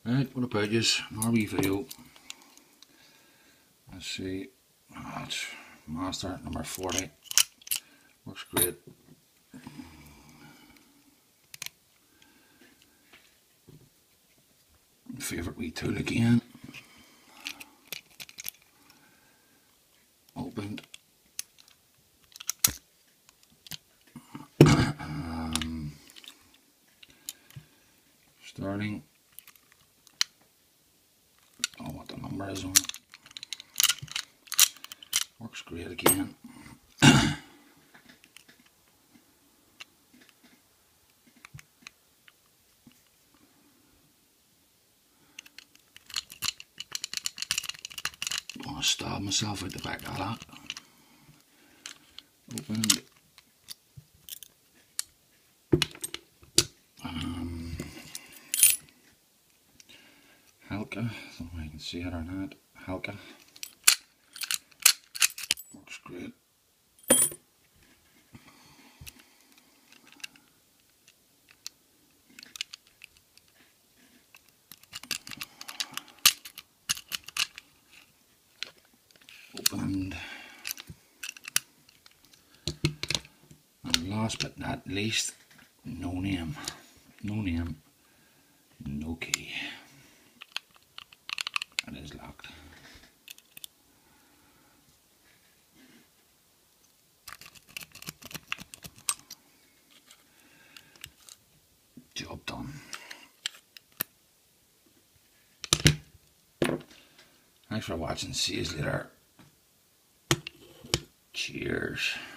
Right, what about yous? Another wee video. Let's see. Oh, it's master number 40. Works great. Favourite wee tool again. Opened. Starting. Oh, what the number is on it. Works great again. I'm gonna stab myself out the back of that. Opened. Halka, I don't know if you can see it or not. Halka. Works great. Opened. And last but not least, no name. No name, no key. It is locked. Job done. Thanks for watching. See you later. Cheers.